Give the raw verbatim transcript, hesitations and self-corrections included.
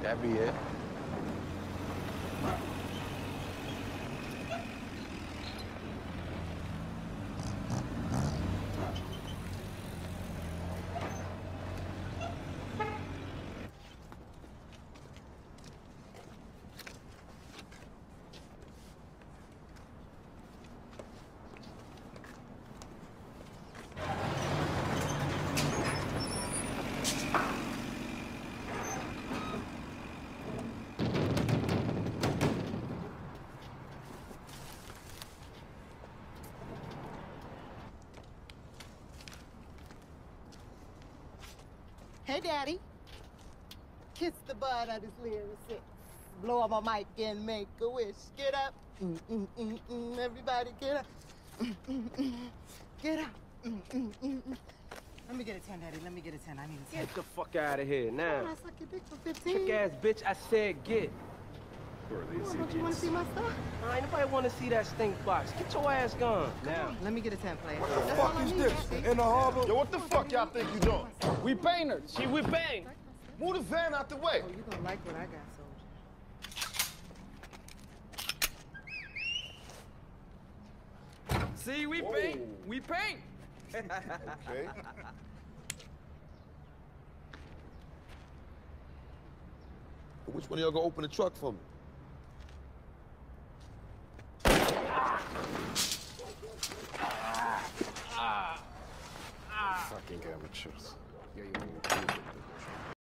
That be it. Hey, Daddy. Kiss the bud of this lyric six. Blow up my mic and make a wish. Get up. Mm, mm, mm, mm. Everybody get up. Mm, mm, mm. Get up. Mm, mm, mm, mm. Let me get a ten, Daddy. Let me get a ten. I need a ten. Get the fuck out of here now. Oh, I suck your dick for fifteen. Trick ass bitch, I said get. Oh, don't you want to see my stuff? I ain't nobody want to see that stink box. Get your ass gone now. Let me get a ten, player. What the That's fuck all I is need, this? Daddy. In the harbor? Yo, what the fuck y'all think you doing? We painters. See, we paint. Move the van out the way. Oh, you gonna like what I got, soldier. See, we Whoa. paint. We paint. Okay. Which one of y'all gonna open the truck for me? Fucking amateurs. Yeah, you